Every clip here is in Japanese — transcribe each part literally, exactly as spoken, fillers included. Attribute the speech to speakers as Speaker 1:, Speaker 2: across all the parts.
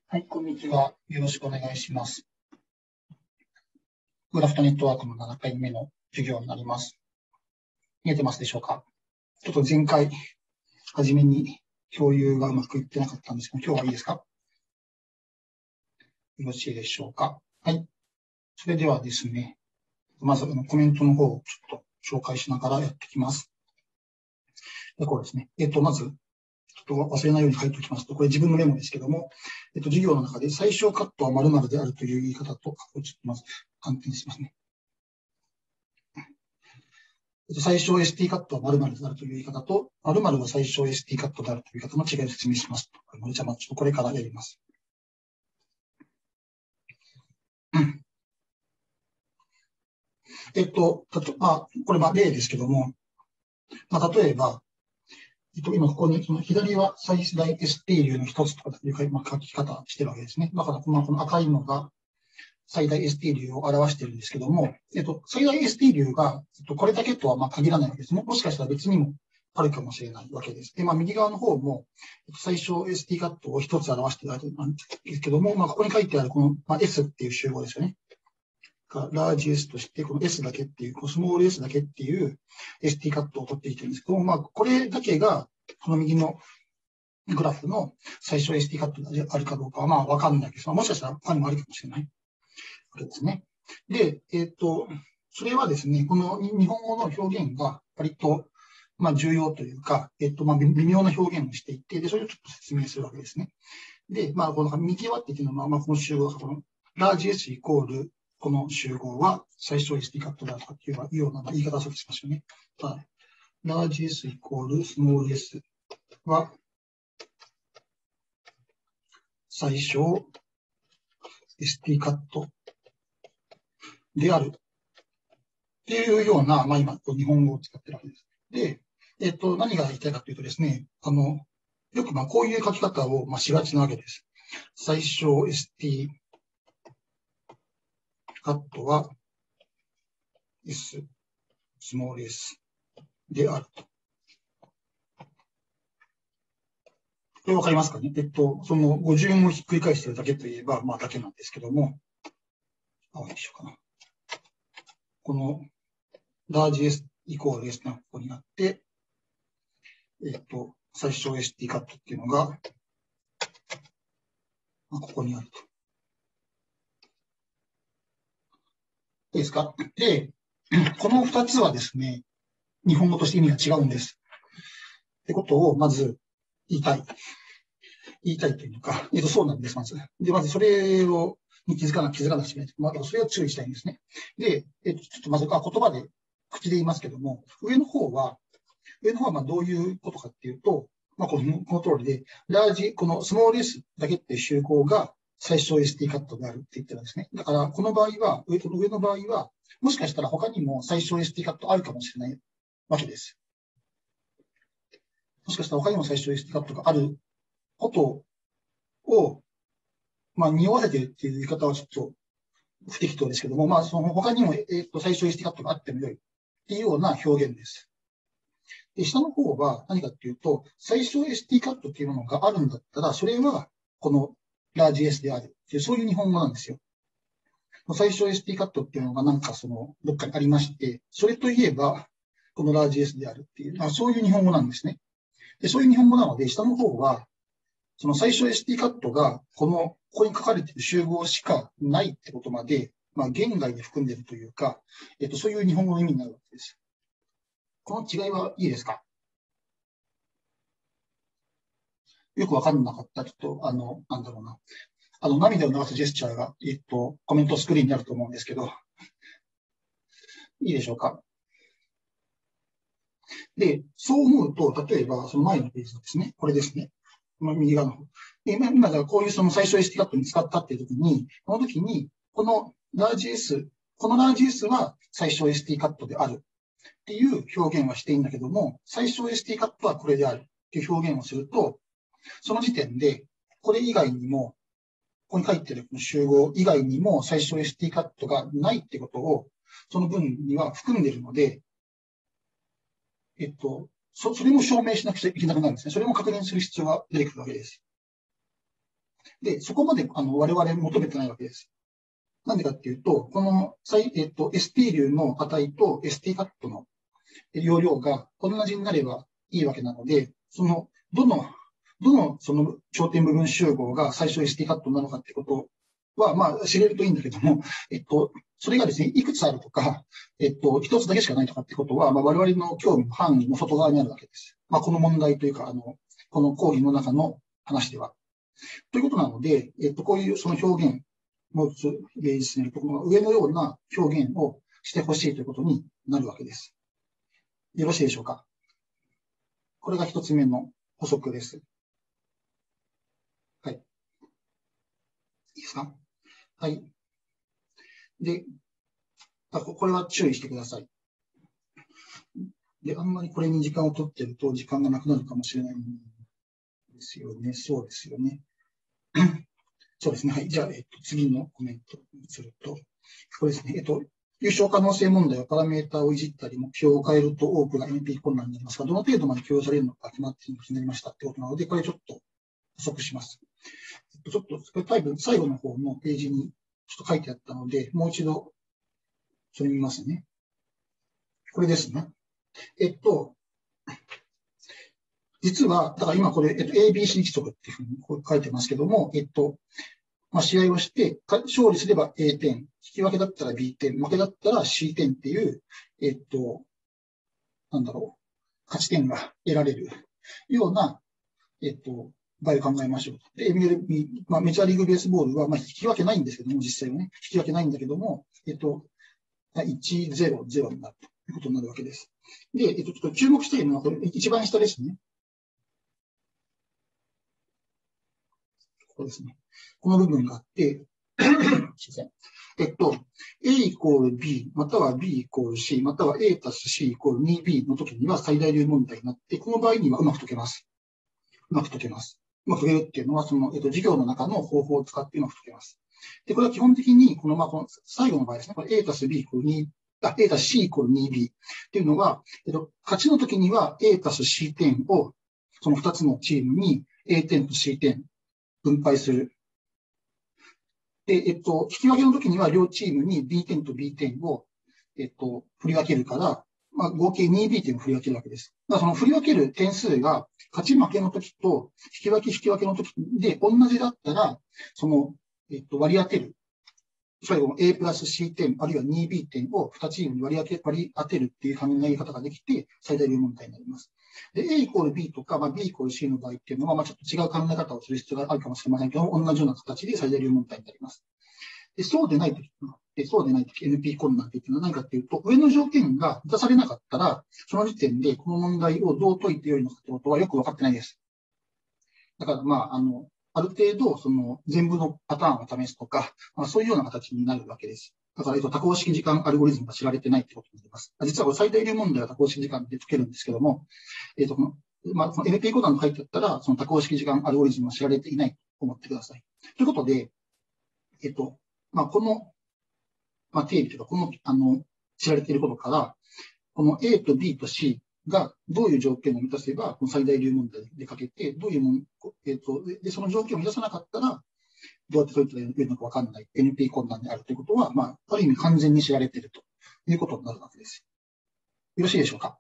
Speaker 1: はい、こんにちは。よろしくお願いします。グラフトネットワークのななかいめの授業になります。見えてますでしょうか？ちょっと前回、初めに共有がうまくいってなかったんですけど、今日はいいですか？よろしいでしょうか？はい。それではですね、まずコメントの方をちょっと紹介しながらやっていきます。で、こうですね。えっと、まず、ちょっと忘れないように書いておきますと、これ自分のメモですけども、えっと、授業の中で最小カットは〇〇であるという言い方と、ちょっとまず簡単にしますね。最小 エスティー カットは〇〇であるという言い方と、〇〇は最小 エスティー カットであるという言い方の違いを説明します。じゃあ、まあ、ちょっとこれからやります。うん、えっと、たとまあ、これ、まあ、例ですけども、まあ、例えば、えっと、今ここに、その左は最大 エスティー 流の一つとかいう、まあ、書き方してるわけですね。だから、まあ、この赤いのが最大 エスティー 流を表してるんですけども、えっと、最大 エスティー 流が、えっと、これだけとはまあ限らないわけですね。もしかしたら別にもあるかもしれないわけです。で、まあ、右側の方も、最小 エスティー カットを一つ表しているわけなんですけども、まあ、ここに書いてあるこの、まあ、S っていう集合ですよね。ラージ S として、この S だけっていう、このスモール S だけっていう エスティー カットを取ってきてるんですけども、まあ、これだけが、この右のグラフの最小 エスティー カットであるかどうかは、まあ、わかんないです。まあ、もしかしたら他にもあるかもしれない。これですね。で、えっと、それはですね、この日本語の表現が割と、まあ、重要というか、えっと、まあ、微妙な表現をしていて、で、それをちょっと説明するわけですね。で、まあ、この右はっていうのは、まあ、この集合、このラージ S イコール、この集合は最小 エスティー カットだとかっていうような言い方をしますよね。はい。ラージ S イコールスモール S は最小 エスティー カットであるっていうような、まあ今、日本語を使ってるわけです。で、えっと、何が言いたいかというとですね、あの、よくまあこういう書き方をまあしがちなわけです。最小 エスティー カットは S、スモール S であると。これわかりますかね？えっと、その語順をひっくり返してるだけといえば、まあだけなんですけども、あ、どうしようかな。このラージ S イコール S がここにあって、えっと、最小 エスティー カットっていうのが、まあ、ここにあると。いいですか？で、この二つはですね、日本語として意味が違うんです。ってことを、まず言いたい。言いたいというか、えっと、そうなんです、まず。で、まずそれを、に気づかな、気づかなくて、まあ、それを注意したいんですね。で、えっと、ちょっとまず、あ、言葉で、口で言いますけども、上の方は、上の方はまあどういうことかっていうと、まあ、この、この通りで、ラージ、このスモール S だけっていう集合が最小 エスティー カットであるって言ってるんですね。だから、この場合は、上と上の場合は、もしかしたら他にも最小 エスティー カットあるかもしれないわけです。もしかしたら他にも最小 エスティー カットがあることを、まあ、匂わせてるっていう言い方はちょっと不適当ですけども、まあ、その他にも、えっと、最小 エスティー カットがあってもよいっていうような表現です。で、下の方は何かっていうと、最小 エスティー カットっていうものがあるんだったら、それはこのラージ S であるっていう、そういう日本語なんですよ。最小 エスティー カットっていうのがなんかその、どっかにありまして、それといえば、このラージ S であるっていう、あ、そういう日本語なんですね。で、そういう日本語なので、下の方は、その最小 エスティー カットが、この、ここに書かれている集合しかないってことまで、まあ、言外に含んでいるというか、えっと、そういう日本語の意味になるわけです。この違いはいいですか？よくわかんなかった。ちょっと、あの、なんだろうな。あの、涙を流すジェスチャーが、えっと、コメントスクリーンにあると思うんですけど、いいでしょうか？で、そう思うと、例えば、その前のページですね。これですね。右側の方。で、今、今だこういうその最小 エスティー カットに使ったっていう時に、この時に、このラージ S、このラージ S は最小 エスティー カットであるっていう表現はしていいんだけども、最小 エスティー カットはこれであるっていう表現をすると、その時点で、これ以外にも、ここに書いてあるこの集合以外にも最小 エスティー カットがないってことを、その文には含んでいるので、えっと、そ、それも証明しなくちゃいけなくなるんですね。それも確認する必要が出てくるわけです。 で、そこまであの我々求めてないわけです。なんでかっていうと、この、えっと、エスティー 流の値と エスティー カットの容量が同じになればいいわけなので、その、どの、どのその頂点部分集合が最初 エスティー カットなのかってことは、まあ、知れるといいんだけども、えっと、それがですね、いくつあるとか、えっと、一つだけしかないとかってことは、まあ、我々の興味の範囲の外側にあるわけです。まあ、この問題というか、あの、この講義の中の話では。ということなので、えっと、こういうその表現、もう一つ例ですね、この上のような表現をしてほしいということになるわけです。よろしいでしょうか。これが一つ目の補足です。はい。いいですか。はい。で、あ、これは注意してください。で、あんまりこれに時間を取ってると時間がなくなるかもしれないんですよね。そうですよね。そうですね。はい。じゃあ、えっと、次のコメントにすると、これですね。えっと、優勝可能性問題はパラメータをいじったり、目標を変えると多くが エヌピー 困難になりますが、どの程度まで許容されるのか決まっているのになりましたってことなので、これちょっと補足します。えっと、ちょっと、これ多分最後の方のページにちょっと書いてあったので、もう一度、それ見ますね。これですね。えっと、実は、だから今これ、えっと、エービーシー 規則っていうふうにこう書いてますけども、えっと、まあ、試合をして、勝利すれば A 点、引き分けだったら ビー 点、負けだったら シー 点っていう、えっと、なんだろう、勝ち点が得られるような、えっと、場合を考えましょう。で、エムエルビー、まあ、メジャーリーグベースボールは、まあ、引き分けないんですけども、実際はね、引き分けないんだけども、えっと、いち、ゼロ、ゼロになるということになるわけです。で、えっと、ちょっと注目しているのは、これ、一番下ですね。ここですね。この部分があって、すいません。えっと、A イコール B、または B イコール C、または A たす C イコール にビー の時には最大流問題になって、この場合にはうまく解けます。うまく解けます。うまく解けるっていうのは、その、えっと、授業の中の方法を使ってうまく解けます。で、これは基本的に、この、まあ、この最後の場合ですね、これ A たす B イコールに、あ、A たす C イコール にビー っていうのは、えっと、勝ちの時には A たす C 点を、そのふたつのチームに A 点と C 点分配する。で、えっと、引き分けの時には両チームに B 点と B 点を、えっと、振り分けるから、まあ、合計 にビー 点を振り分けるわけです。だからその振り分ける点数が、勝ち負けの時と、引き分け引き分けの時で同じだったら、その、えっと、割り当てる。最後の A プラス C 点、あるいは にビー 点をにチームに割り当て、割り当てるっていう考え方ができて、最大流問題になります。で、A イコール B とか、まあ、B イコール C の場合っていうのは、まあ、ちょっと違う考え方をする必要があるかもしれませんけども、同じような形で最大流問題になります。で、そうでないとき、そうでないとき、エヌピー 困難っていうのは何かっていうと、上の条件が満たされなかったら、その時点でこの問題をどう解いてよいのかってことはよく分かってないです。だから、まあ、あの、ある程度、その、全部のパターンを試すとか、まあ、そういうような形になるわけです。だから、えっと、多項式時間アルゴリズムが知られてないってことになります。実はこれ最大流問題は多項式時間で解けるんですけども、えっと、この、まあ、この エヌピー コードが書いてあったら、その多項式時間アルゴリズムは知られていないと思ってください。ということで、えっと、まあ、この、まあ、定理というか、この、あの、知られていることから、この A と B と C がどういう条件を満たせば、この最大流問題でかけて、どういうもん、えっと、で、その条件を満たさなかったら、どうやって解いたらいいのかわかんない エヌピー 困難であるということは、まあ、ある意味完全に知られているということになるわけです。よろしいでしょうか。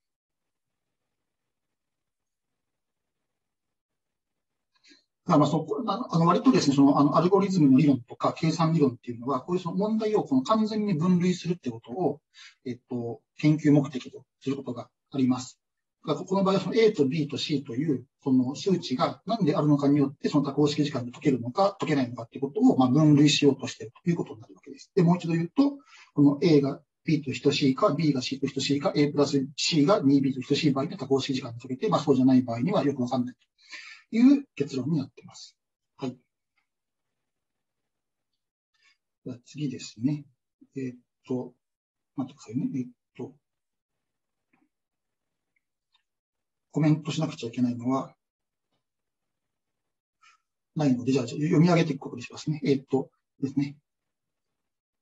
Speaker 1: まあ、まあ、そこ、あの、割とですね、その、あの、アルゴリズムの理論とか計算理論っていうのは、こういうその問題をこの完全に分類するってことを、えっと、研究目的とすることがあります。だからこの場合はその A と B と C という、その数値が何であるのかによって、その多項式時間で解けるのか解けないのかっていうことを、まあ、分類しようとしているということになるわけです。で、もう一度言うと、この A が B と等しいか、B が C と等しいか、A プラス C が にビー と等しい場合で多項式時間で解けて、まあ、そうじゃない場合にはよくわかんないという結論になっています。はい。では次ですね。えー、っと、待ってくださいね。えー、っと、コメントしなくちゃいけないのは、ないので、じゃあ読み上げていくことにしますね。えー、っとですね。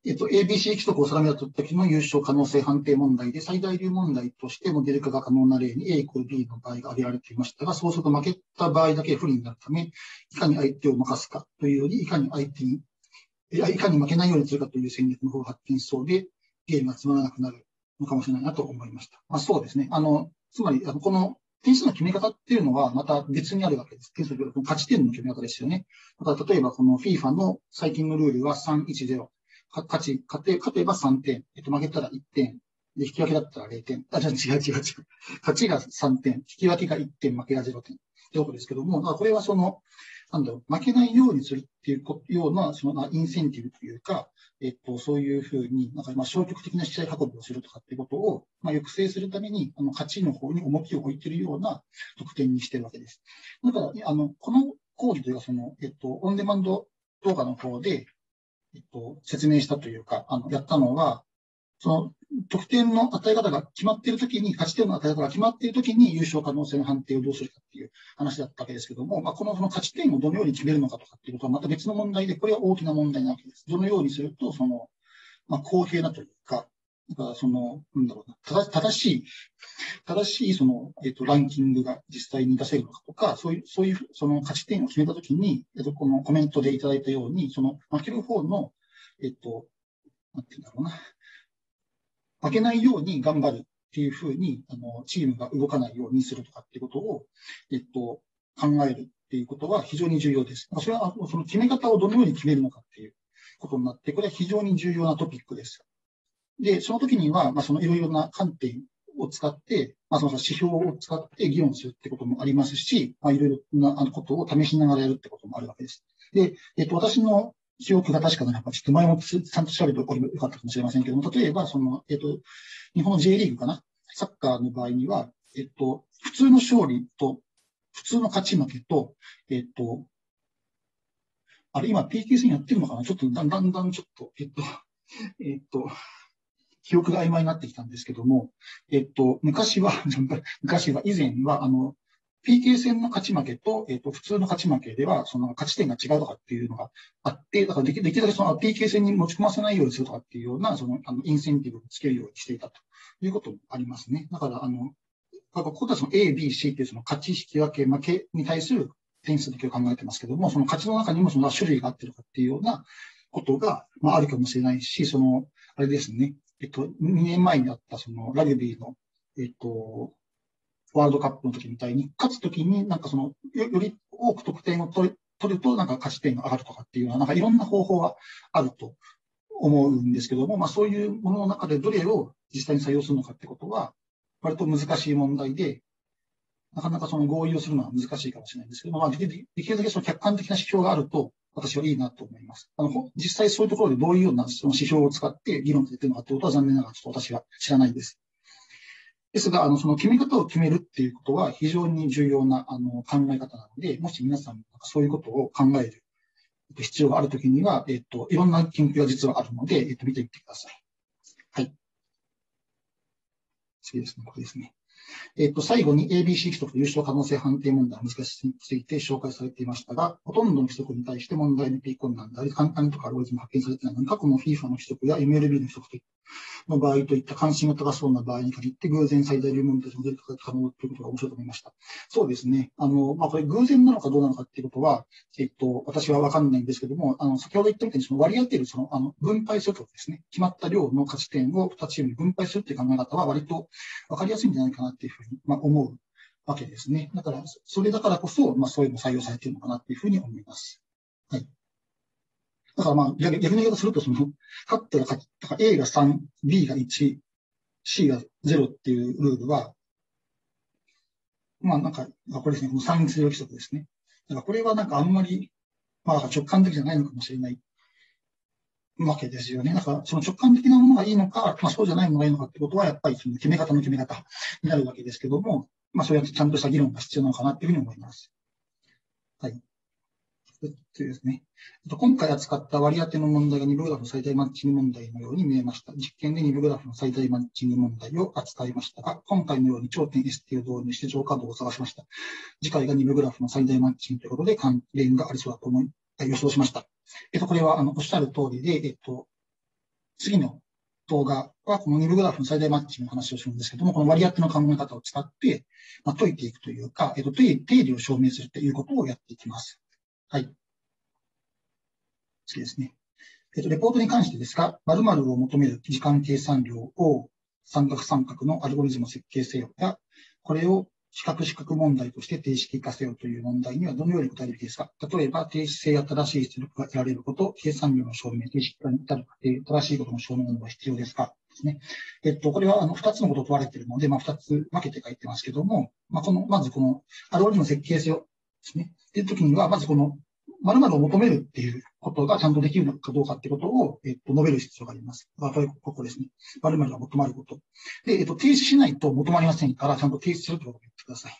Speaker 1: えっと、エービーシー 規則を定めた時の優勝可能性判定問題で、最大流問題としてモデル化が可能な例に A イコール B の場合が挙げられていましたが、そうすると負けた場合だけ不利になるため、いかに相手を任すかというより、いかに相手に、いかに負けないようにするかという戦略の方が発展しそうで、ゲームがつまらなくなるのかもしれないなと思いました。まあ、そうですね。あの、つまり、あのこの点数の決め方っていうのはまた別にあるわけです。点数の勝ち点の決め方ですよね。だから例えばこの FIFA の最近のルールはさんいちゼロ。勝ち、勝て、勝てばさんてん、えっと、負けたらいってん、で、引き分けだったられいてん。あ、じゃあ違う違う違う。勝ちがさんてん、引き分けがいってん、負けがぜろてん。ってことですけども、これはその、なんだろう、負けないようにするっていうような、その、インセンティブというか、えっと、そういうふうに、なんか、まあ、消極的な試合運びをするとかっていうことを、まあ、抑制するために、あの、勝ちの方に重きを置いているような得点にしてるわけです。だから、あの、この講義というか、その、えっと、オンデマンド動画の方で、えっと、説明したというか、あの、やったのは、その、得点の与え方が決まっているときに、勝ち点の与え方が決まっているときに優勝可能性の判定をどうするかっていう話だったわけですけども、まあ、このその勝ち点をどのように決めるのかとかっていうことはまた別の問題で、これは大きな問題なわけです。どのようにすると、その、まあ、公平なというか、だからその、なんだろうな、正正しい、正しいその、えっと、ランキングが実際に出せるのかとか、そういう、そういう、その勝ち点を決めたときに、えっと、このコメントでいただいたように、その負ける方の、えっと、なんていうんだろうな、負けないように頑張るっていうふうに、あの、チームが動かないようにするとかっていうことを、えっと、考えるっていうことは非常に重要です。それは、その決め方をどのように決めるのかっていうことになって、これは非常に重要なトピックです。で、その時には、まあ、そのいろいろな観点を使って、まあ、その指標を使って議論するってこともありますし、まあ、いろいろなことを試しながらやるってこともあるわけです。で、えっと、私の記憶が確かならば、ちょっと前もちゃんと調べておけばよかったかもしれませんけども、例えば、その、えっと、日本の J リーグかな、サッカーの場合には、えっと、普通の勝利と、普通の勝ち負けと、えっと、あれ、今 ピーケー 戦やってるのかな、ちょっとだんだんだんちょっと、えっと、えっと、記憶が曖昧になってきたんですけども、えっと、昔は、昔は、以前は、あの、ピーケー 戦の勝ち負けと、えっと、普通の勝ち負けでは、その勝ち点が違うとかっていうのがあって、だからできできるだけその ピーケー 戦に持ち込ませないようにするとかっていうような、その、あの、インセンティブをつけるようにしていたということもありますね。だから、あの、ここではその A、B、C っていうその勝ち、引き分け、負けに対する点数だけを考えてますけども、その勝ちの中にもその種類があってるかっていうようなことが、まあ、あるかもしれないし、その、あれですね。えっと、にねんまえにあったそのラグビーの、えっと、ワールドカップの時みたいに、勝つ時になんかその、よ、より多く得点を取る、取るとなんか勝ち点が上がるとかっていうような、なんかいろんな方法があると思うんですけども、まあそういうものの中でどれを実際に採用するのかってことは、割と難しい問題で、なかなかその合意をするのは難しいかもしれないんですけども、まあできる、できるだけその客観的な指標があると、私はいいなと思います。あの、実際そういうところでどういうようなその指標を使って議論されているのかということは残念ながらちょっと私は知らないです。ですが、あの、その決め方を決めるっていうことは非常に重要な、あの、考え方なので、もし皆さんそういうことを考える必要があるときには、えっと、いろんな研究が実はあるので、えっと、見てみてください。はい。次ですね、これですね。えっと、最後に エービーシー 規則と優勝可能性判定問題の難しさについて紹介されていましたが、ほとんどの規則に対して問題の P 困難であり、簡単とかアルゴリズム発見されていないのに、過去の FIFA の規則や エムエルビー の規則の場合といった関心が高そうな場合に限って偶然最大流問題の出ることが可能ということが面白いと思いました。そうですね。あの、まあ、これ偶然なのかどうなのかっていうことは、えっと、私はわかんないんですけども、あの、先ほど言ったみたいにその割り当てる、その、あの、分配するとですね、決まった量の勝ち点をにチームに分配するっていう考え方は割とわかりやすいんじゃないかなっていうふうに、まあ、思うわけですね。だから、それだからこそ、まあ、そういうの採用されているのかなっていうふうに思います。はい。だからまあ、逆に言い方すると、その、勝ったら勝ち、だから A がさん、B がいち、C がゼロっていうルールは、まあなんか、これですね、この算出量規則ですね。だからこれはなんかあんまり、まあ直感的じゃないのかもしれないわけですよね。だからその直感的なものがいいのか、まあそうじゃないものがいいのかってことは、やっぱりその決め方の決め方になるわけですけども、まあそうやってちゃんとした議論が必要なのかなっていうふうに思います。はい。ですね。今回扱った割り当ての問題がに部グラフの最大マッチング問題のように見えました。実験でに部グラフの最大マッチング問題を扱いましたが、今回のように頂点 エスティー を導入して上下動を探しました。次回がに部グラフの最大マッチングということで関連がありそうだと思い、予想しました。えっと、これはあのおっしゃる通りで、えっと、 次の動画は、このに部グラフの最大マッチの話をするんですけども、この割り当ての考え方を使って、まあ、解いていくというか、えっと、定理を証明するということをやっていきます。はい。次ですね。えっと、レポートに関してですが、〇〇を求める時間計算量を三角三角のアルゴリズムを設計せよや、これを四角四角問題として定式化せよという問題にはどのように答えるべきですか？例えば、定子性や正しい出力が得られること、計算量の証明、定式化に至る過程、正しいことの証明などが必要ですか？ですね。えっと、これはあの二つのことを問われているので、まあ、二つ分けて書いてますけども、まあ、この、まずこのアルゴリズムを設計せよですね。っていう時には、まずこの〇〇を求めるっていうことがちゃんとできるのかどうかっていうことを、えっと、述べる必要があります。これ、ここですね。〇〇が求まること。で、えっと、停止しないと求まりませんから、ちゃんと停止するということを言ってください。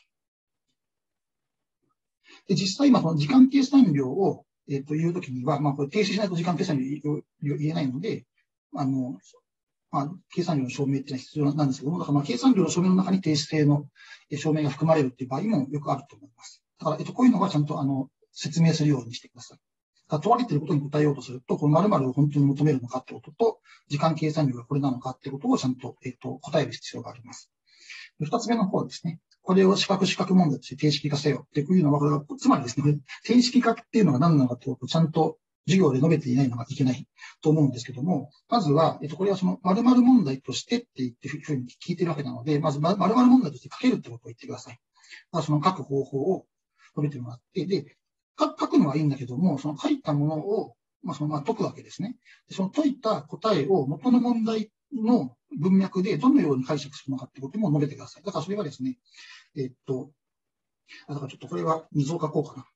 Speaker 1: で、実際、今、この時間計算量を、えっと、言うときには、まあ、これ停止しないと時間計算量を言えないので、あの、まあ、計算量の証明っていうのは必要なんですけども、だからまあ、計算量の証明の中に停止性の証明が含まれるっていう場合もよくあると思います。だから、えっと、こういうのはちゃんと、あの、説明するようにしてください。問われていることに答えようとすると、この〇〇を本当に求めるのかってことと、時間計算量がこれなのかってことをちゃんと、えっと、答える必要があります。二つ目の方ですね。これを四角四角問題として定式化せよっていうのは、これは、つまりですね、定式化っていうのが何なのかってことをちゃんと授業で述べていないのがいけないと思うんですけども、まずは、えっと、これはその〇〇問題としてって言ってふうに聞いてるわけなので、まず〇〇問題として書けるってことを言ってください。まあ、その書く方法を述べてもらって、で、書くのはいいんだけども、その書いたものを、まあ、そのまあ解くわけですね。その解いた答えを元の問題の文脈でどのように解釈するのかってことも述べてください。だからそれはですね、えっと、だからちょっとこれは図を書こうかな。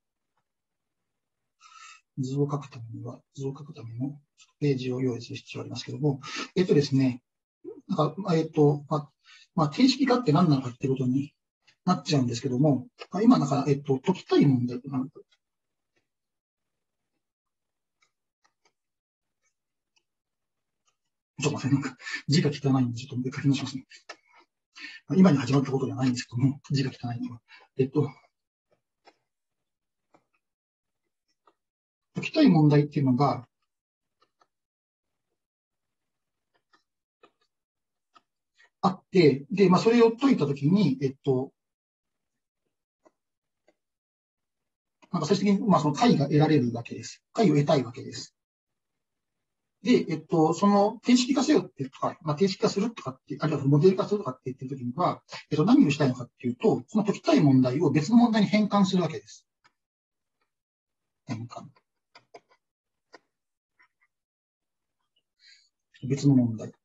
Speaker 1: 図を書くためには、図を書くためのページを用意する必要がありますけども、えっとですね、なんかえっと、まあ、まあ、定式化って何なのかってことになっちゃうんですけども、今なんか、えっと、解きたい問題って何か、ちょっと待って、なんか字が汚いんで、ちょっともう一回書き直しますね。今に始まったことではないんですけども、字が汚いのは。えっと、解きたい問題っていうのが、あって、で、まあ、それを解いたときに、えっと、なんか最終的に、まあ、その解が得られるわけです。解を得たいわけです。で、えっと、その定式化せよってとか、まあ、定式化するとかって、あるいはモデル化するとかって言ってるときには、えっと、何をしたいのかっていうと、その解きたい問題を別の問題に変換するわけです。変換。別の問題。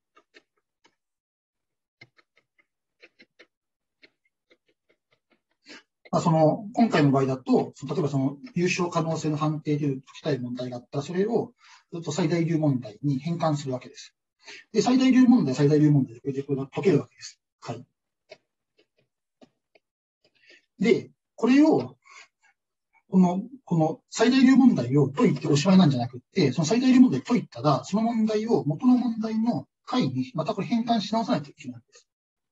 Speaker 1: まあ、その、今回の場合だと、例えばその優勝可能性の判定で解きたい問題があったら、それをずっと最大流問題に変換するわけです。で、最大流問題、最大流問題でこれでこれが解けるわけです。はい。で、これを、この、この最大流問題を解いておしまいなんじゃなくて、その最大流問題を解いたら、その問題を元の問題の解にまたこれ変換し直さないといけないんです。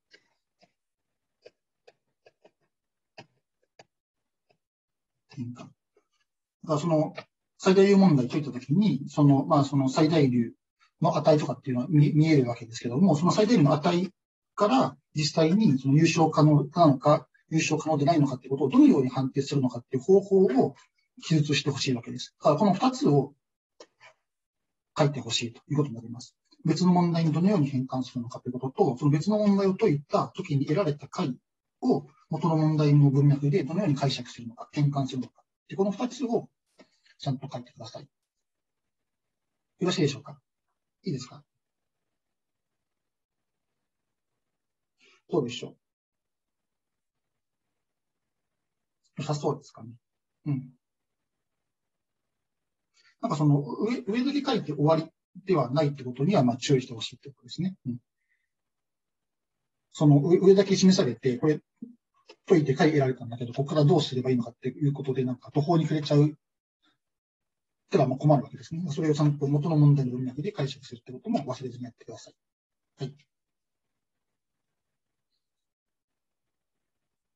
Speaker 1: 変換。だからその最大流問題を解いたときに、その、まあその最大流の値とかっていうのは 見, 見えるわけですけども、その最大流の値から実際にその優勝可能なのか、優勝可能でないのかってことをどのように判定するのかっていう方法を記述してほしいわけです。だからこの二つを書いてほしいということになります。別の問題にどのように変換するのかということと、その別の問題を解いた時に得られた解を元の問題の文脈でどのように解釈するのか、変換するのか。でこの二つをちゃんと書いてください。よろしいでしょうか？いいですか？どうでしょう？良さそうですかね。うん。なんかその上、上だけ書いて終わりではないってことには、まあ注意してほしいってことですね。うん。その上だけ示されて、これ解いて解得られたんだけど、ここからどうすればいいのかっていうことで、なんか途方に暮れちゃうってのは困るわけですね。それをちゃんと元の問題の文脈で解釈するってことも忘れずにやってください。はい。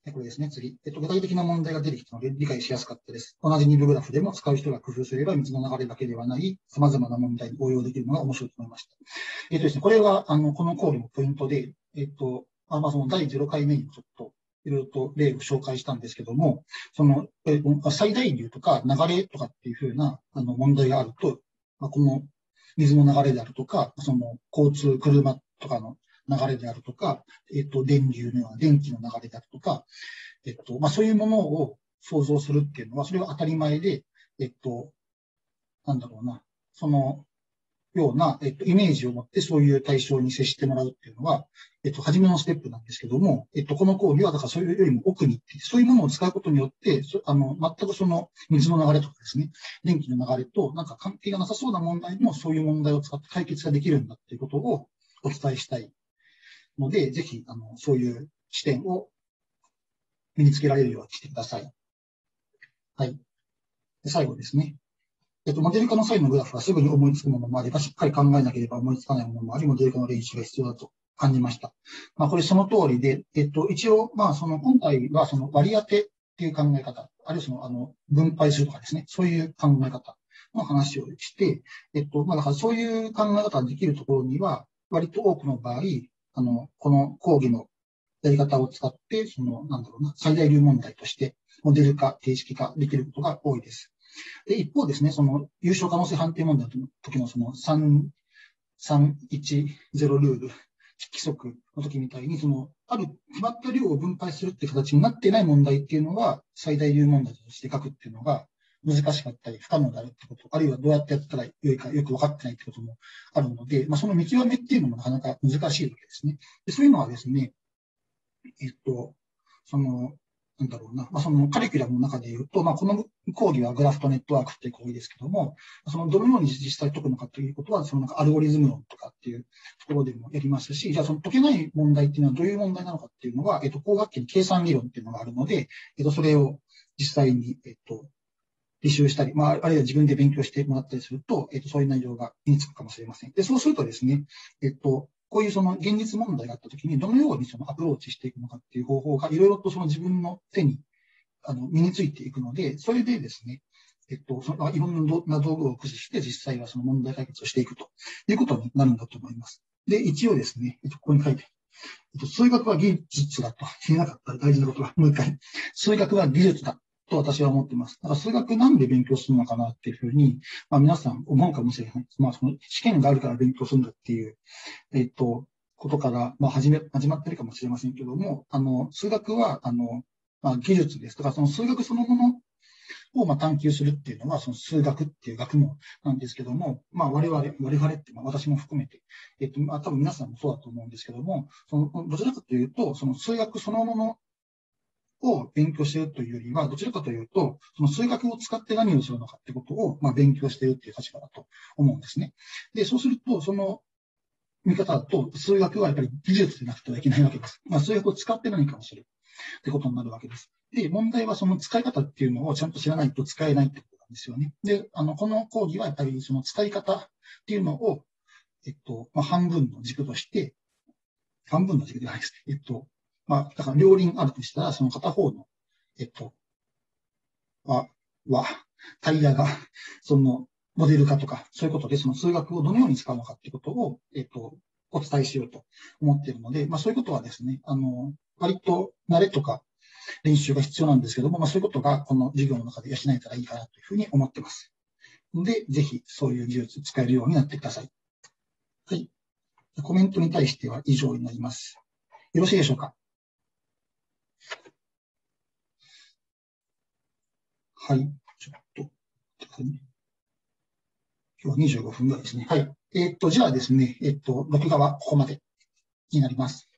Speaker 1: これですね、次。えっと、具体的な問題が出てきたので理解しやすかったです。同じに部グラフでも使う人が工夫すれば水の流れだけではない様々な問題に応用できるのが面白いと思いました。えっとですね、これは、あの、この講義のポイントで、えっと、まあ、まあ、そのだいゼロかいめにちょっと、いろいろと例を紹介したんですけども、その、え最大流とか流れとかっていうふうな、あの、問題があると、まあ、この水の流れであるとか、その、交通、車とかの流れであるとか、えっと、電流のような電気の流れであるとか、えっと、まあ、そういうものを想像するっていうのは、それは当たり前で、えっと、なんだろうな、そのような、えっと、イメージを持ってそういう対象に接してもらうっていうのは、えっと、初めのステップなんですけども、えっと、この講義は、だからそういうよりも奥に行って、そういうものを使うことによって、あの、全くその水の流れとかですね、電気の流れとなんか関係がなさそうな問題もそういう問題を使って解決ができるんだっていうことをお伝えしたいので、ぜひ、あの、そういう視点を身につけられるようにしてください。はい。で最後ですね。えっと、モデル化の際のグラフはすぐに思いつくものもあれば、しっかり考えなければ思いつかないものもあり、モデル化の練習が必要だと感じました。まあ、これその通りで、えっと、一応、まあ、その、今回はその割り当てっていう考え方、あるいはその、あの、分配するとかですね、そういう考え方の話をして、えっと、まあ、だからそういう考え方ができるところには、割と多くの場合、あの、この講義のやり方を使って、その、なんだろうな、最大流問題として、モデル化、形式化できることが多いです。で、一方ですね、その優勝可能性判定問題の時のそのさん、さんいちゼロルール、規則の時みたいに、その、ある決まった量を分配するっていう形になっていない問題っていうのは、最大流問題として書くっていうのが難しかったり、不可能であるってこと、あるいはどうやってやったらよいかよく分かってないってこともあるので、まあ、その見極めっていうのもなかなか難しいわけですね。でそういうのはですね、えっと、その、なんだろうな、まあ、そのカリキュラムの中で言うと、まあ、この講義はグラフとネットワークっていう講義ですけども、そのどのように実際解くのかということは、そのなんかアルゴリズム論とかっていうところでもやりますし、じゃあその解けない問題っていうのはどういう問題なのかっていうのは、えっと、工学期に計算理論っていうのがあるので、えっと、それを実際に、えっと、履修したり、まあ、あるいは自分で勉強してもらったりすると、えっと、そういう内容が身につくかもしれません。で、そうするとですね、えっと、こういうその現実問題があったときに、どのようにそのアプローチしていくのかっていう方法が、いろいろとその自分の手に、あの、身についていくので、それでですね、えっと、そのいろんな道具を駆使して実際はその問題解決をしていくということになるんだと思います。で、一応ですね、えっと、ここに書いて、えっと、数学は技術だと言えなかった大事なことは、もう一回、数学は技術だと私は思っています。だから数学なんで勉強するのかなっていうふうに、まあ、皆さん思うかもしれない。まあ、その試験があるから勉強するんだっていう、えっと、ことから、まあ、始め、始まってるかもしれませんけども、あの、数学は、あの、まあ、技術ですとか、その数学そのものをまあ探求するっていうのは、その数学っていう学問なんですけども、まあ我々、我々って、まあ私も含めて、えっと、まあ多分皆さんもそうだと思うんですけども、その、どちらかというと、その数学そのものを勉強しているというよりは、どちらかというと、その数学を使って何をするのかってことを、まあ、勉強しているっていう立場だと思うんですね。で、そうすると、その見方だと、数学はやっぱり技術でなくてはいけないわけです。まあ、数学を使って何かをするってことになるわけです。で、問題はその使い方っていうのをちゃんと知らないと使えないってことなんですよね。で、あの、この講義はやっぱりその使い方っていうのを、えっと、まあ、半分の軸として、半分の軸ではないです。えっと、まあ、だから両輪あるとしたら、その片方の、えっと、は、は、タイヤが、その、モデル化とか、そういうことで、その数学をどのように使うのかっていうことを、えっと、お伝えしようと思っているので、まあそういうことはですね、あの、割と慣れとか練習が必要なんですけども、まあそういうことがこの授業の中で養えたらいいかなというふうに思っています。で、ぜひそういう技術使えるようになってください。はい。コメントに対しては以上になります。よろしいでしょうか？はい。ちょっと、今日はにじゅうごふんぐらいですね。はい。えーっと、じゃあですね、えーっと、録画はここまでになります。